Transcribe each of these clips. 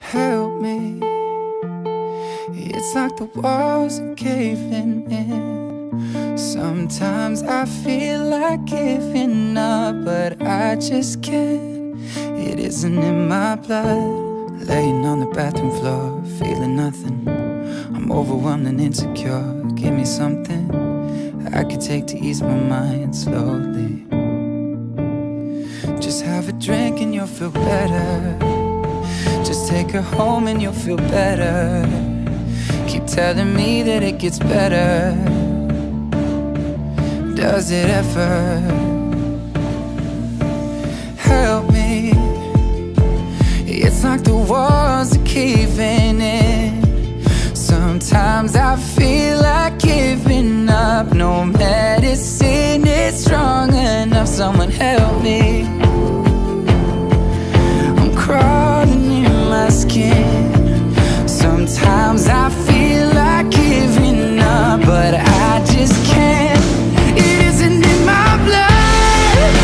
Help me. It's like the walls are caving in. Sometimes I feel like giving up, but I just can't. It isn't in my blood. Laying on the bathroom floor, feeling nothing. I'm overwhelmed and insecure. Give me something I could take to ease my mind slowly. Just have a drink and you'll feel better. Just take her home and you'll feel better. Keep telling me that it gets better. Does it ever? Help me. It's like the walls are caving in. Sometimes I feel like giving up. No medicine is strong enough. Someone help me. I'm crawling in my skin. Sometimes I feel like giving up, but I just can't. It isn't in my blood.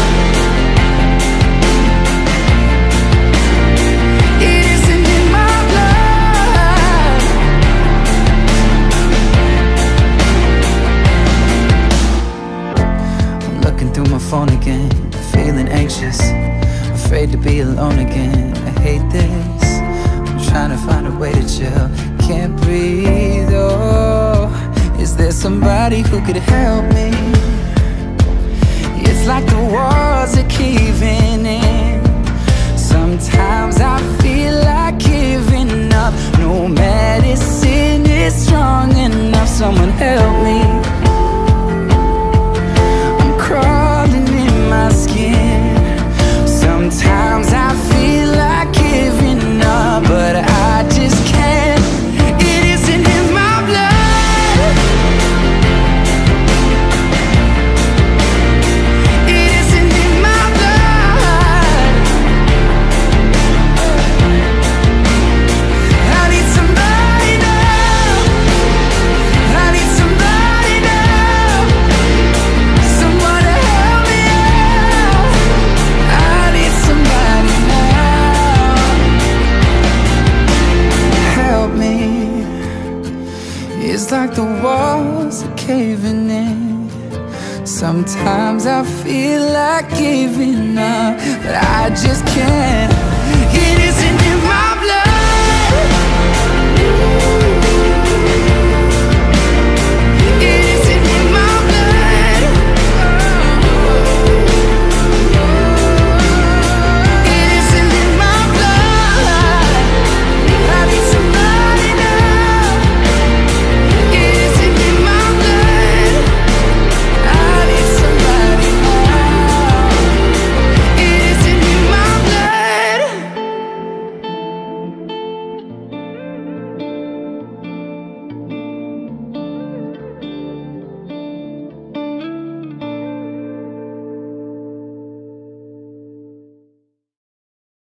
It isn't in my blood. I'm looking through my phone again, feeling anxious, afraid to be alone again. I hate this. I'm trying to find a way to chill. Can't breathe, oh. Is there somebody who could help me? It's like the walls are caving in. Sometimes I feel like giving up. No medicine is strong enough. Someone help me. I'm crawling in my skin. Sometimes I feel like giving up, but I just can't. It isn't in my blood. It isn't in my blood. I need somebody now. I need somebody now. Someone to help me out. I need somebody now. Help me. It's like the walls are caving in. Sometimes I feel like giving up, but I just can't. It isn't